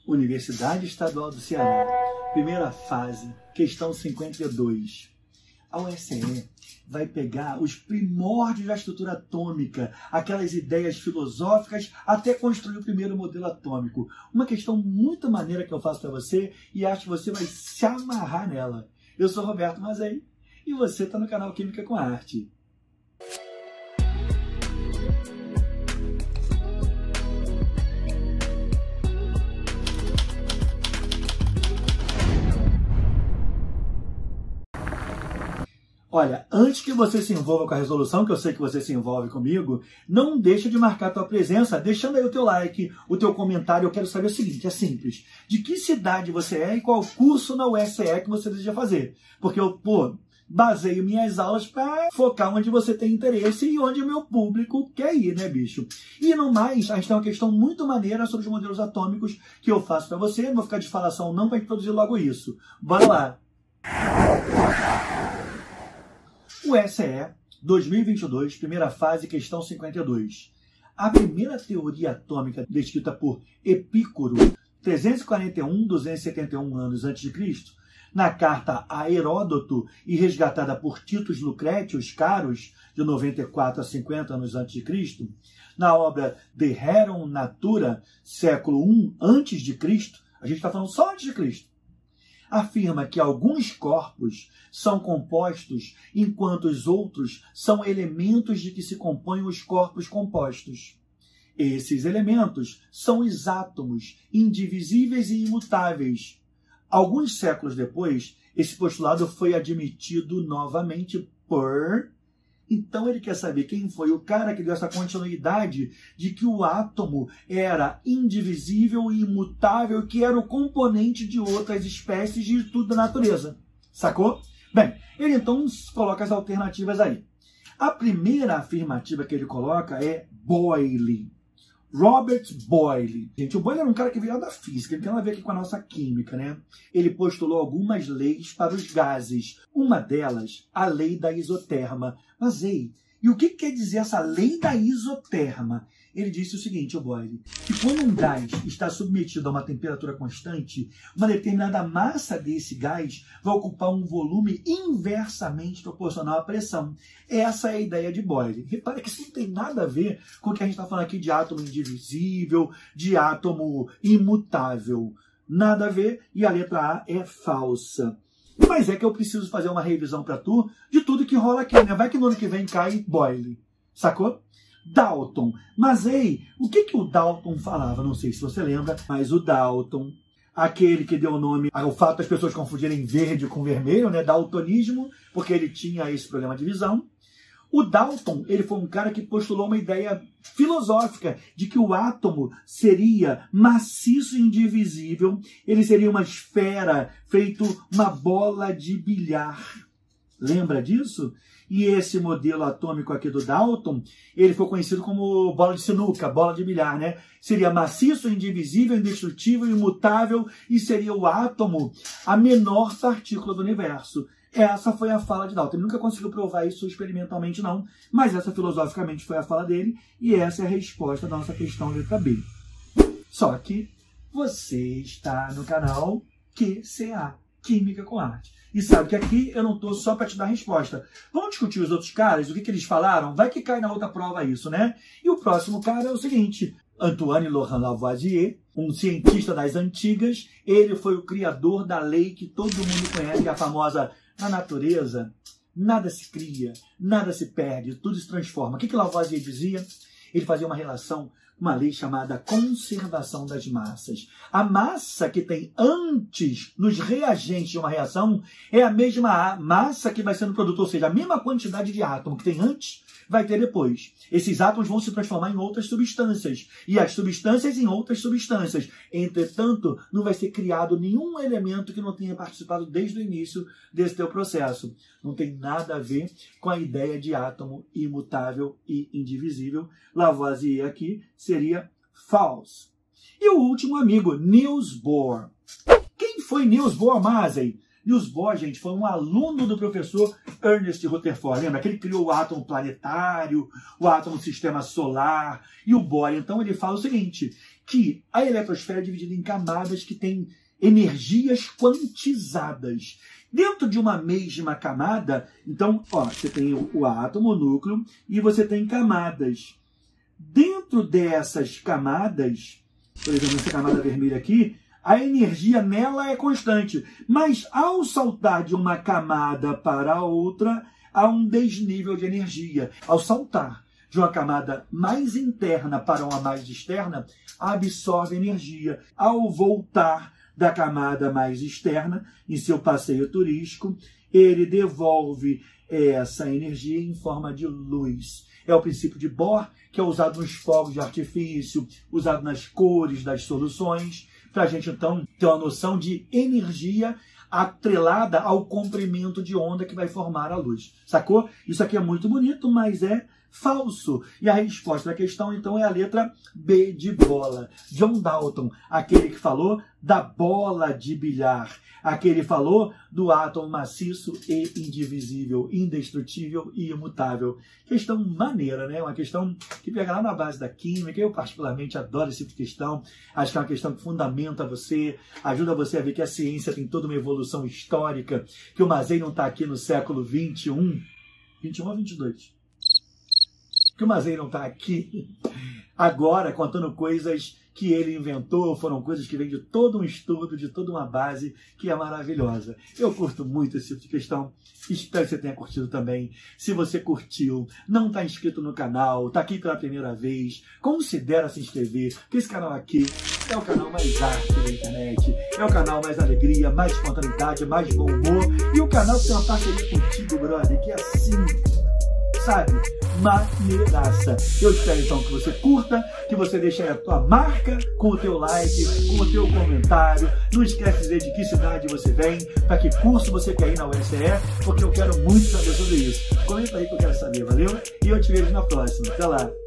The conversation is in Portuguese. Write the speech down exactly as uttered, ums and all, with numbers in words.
Universidade Estadual do Ceará, primeira fase, questão cinquenta e dois. A U S E vai pegar os primórdios da estrutura atômica, aquelas ideias filosóficas, até construir o primeiro modelo atômico. Uma questão muito maneira que eu faço para você e acho que você vai se amarrar nela. Eu sou Roberto Mazei e você está no canal Química com Arte. Olha, antes que você se envolva com a resolução, que eu sei que você se envolve comigo, não deixa de marcar a tua presença, deixando aí o teu like, o teu comentário. Eu quero saber o seguinte, é simples. De que cidade você é e qual curso na U S E que você deseja fazer? Porque eu, pô, baseio minhas aulas para focar onde você tem interesse e onde o meu público quer ir, né, bicho? E no mais, a gente tem uma questão muito maneira sobre os modelos atômicos que eu faço para você. Não vou ficar de falação não para introduzir logo isso. Bora lá! U S E dois mil e vinte e dois, primeira fase, questão cinquenta e dois. A primeira teoria atômica descrita por Epícoro, trezentos e quarenta e um a duzentos e setenta e um anos antes de Cristo, na carta a Heródoto e resgatada por Titus Lucrétios Caros, de noventa e quatro a cinquenta anos antes de Cristo, na obra De Rerum Natura, século I antes de Cristo, a gente está falando só antes de Cristo, afirma que alguns corpos são compostos, enquanto os outros são elementos de que se compõem os corpos compostos. Esses elementos são os átomos, indivisíveis e imutáveis. Alguns séculos depois, esse postulado foi admitido novamente por... Então ele quer saber quem foi o cara que deu essa continuidade de que o átomo era indivisível e imutável, que era o componente de outras espécies de tudo da natureza. Sacou? Bem, ele então coloca as alternativas aí. A primeira afirmativa que ele coloca é Boyle. Robert Boyle. Gente, o Boyle era um cara que veio da física, ele tem nada a ver aqui com a nossa química, né? Ele postulou algumas leis para os gases. Uma delas, a lei da isoterma. Mas, ei, e o que quer dizer essa lei da isoterma? Ele disse o seguinte, o Boyle, que quando um gás está submetido a uma temperatura constante, uma determinada massa desse gás vai ocupar um volume inversamente proporcional à pressão. Essa é a ideia de Boyle. Repara que isso não tem nada a ver com o que a gente está falando aqui de átomo indivisível, de átomo imutável. Nada a ver, e a letra A é falsa. Mas é que eu preciso fazer uma revisão para tu de tudo que rola aqui, né? Vai que no ano que vem cai Boyle, sacou? Dalton. Mas, ei, o que, que o Dalton falava? Não sei se você lembra, mas o Dalton, aquele que deu o nome ao fato das pessoas confundirem verde com vermelho, né? Daltonismo, porque ele tinha esse problema de visão. O Dalton, ele foi um cara que postulou uma ideia filosófica de que o átomo seria maciço e indivisível, ele seria uma esfera feito uma bola de bilhar. Lembra disso? E esse modelo atômico aqui do Dalton, ele foi conhecido como bola de sinuca, bola de bilhar, né? Seria maciço, indivisível, indestrutível, imutável, e seria o átomo a menor partícula do universo. Essa foi a fala de Dalton. Ele nunca conseguiu provar isso experimentalmente, não, mas essa filosoficamente foi a fala dele, e essa é a resposta da nossa questão letra B. Só que você está no canal Q C A, Química com Arte. E sabe que aqui eu não estou só para te dar a resposta. Vamos discutir os outros caras, o que, que eles falaram? Vai que cai na outra prova isso, né? E o próximo cara é o seguinte, Antoine Laurent Lavoisier, um cientista das antigas, ele foi o criador da lei que todo mundo conhece, a famosa: na natureza, nada se cria, nada se perde, tudo se transforma. O que, que Lavoisier dizia? Ele fazia uma relação, uma lei chamada conservação das massas. A massa que tem antes nos reagentes de uma reação é a mesma massa que vai ser no produto, ou seja, a mesma quantidade de átomo que tem antes vai ter depois. Esses átomos vão se transformar em outras substâncias, e as substâncias em outras substâncias. Entretanto, não vai ser criado nenhum elemento que não tenha participado desde o início desse teu processo. Não tem nada a ver com a ideia de átomo imutável e indivisível. Lavoisier aqui seria false. E o último amigo, Niels Bohr. Quem foi Niels Bohr, Mazei? Niels Bohr, gente, foi um aluno do professor Ernest Rutherford. Lembra que ele criou o átomo planetário, o átomo do sistema solar e o Bohr. Então ele fala o seguinte, que a eletrosfera é dividida em camadas que têm energias quantizadas. Dentro de uma mesma camada, então, ó, você tem o, o átomo, o núcleo, e você tem camadas. Dentro dessas camadas, por exemplo, essa camada vermelha aqui, a energia nela é constante. Mas ao saltar de uma camada para outra, há um desnível de energia. Ao saltar de uma camada mais interna para uma mais externa, absorve energia. Ao voltar da camada mais externa, em seu passeio turístico, ele devolve essa energia em forma de luz. É o princípio de Bohr, que é usado nos fogos de artifício, usado nas cores das soluções, para a gente, então, ter uma noção de energia atrelada ao comprimento de onda que vai formar a luz. Sacou? Isso aqui é muito bonito, mas é falso. E a resposta da questão, então, é a letra B de bola. John Dalton, aquele que falou da bola de bilhar. Aquele que falou do átomo maciço e indivisível, indestrutível e imutável. Questão maneira, né? Uma questão que pega lá na base da química. Eu, particularmente, adoro esse tipo de questão. Acho que é uma questão que fundamenta você, ajuda você a ver que a ciência tem toda uma evolução histórica, que o Mazei não está aqui no século vinte e um. vinte e um ou vinte e dois? Que o Mazei não está aqui agora contando coisas que ele inventou, foram coisas que vêm de todo um estudo, de toda uma base, que é maravilhosa. Eu curto muito esse tipo de questão, espero que você tenha curtido também. Se você curtiu, não está inscrito no canal, está aqui pela primeira vez, considera se inscrever, porque esse canal aqui é o canal mais arte da internet, é o canal mais alegria, mais espontaneidade, mais bom humor, e o canal que tem uma parceria contigo, brother, que é assim, sabe? Maneiraça. Eu espero então que você curta, que você deixe aí a tua marca com o teu like, com o teu comentário. Não esquece de dizer de que cidade você vem, para que curso você quer ir na U S E, porque eu quero muito saber sobre isso. Comenta aí que eu quero saber, valeu? E eu te vejo na próxima. Até lá!